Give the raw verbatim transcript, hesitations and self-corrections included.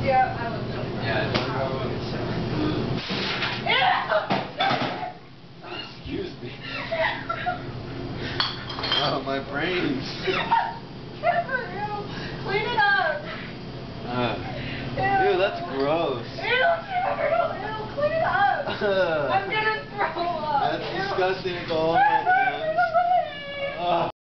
Yeah, I look so Yeah, don't go. Excuse me. Oh, my brains. Kevin, ew. Clean it up. Uh, Ew. ew, that's gross. Ew, Kevin, ew, clean it up. I'm gonna throw up. That's Ew. disgusting. It's all in my hands.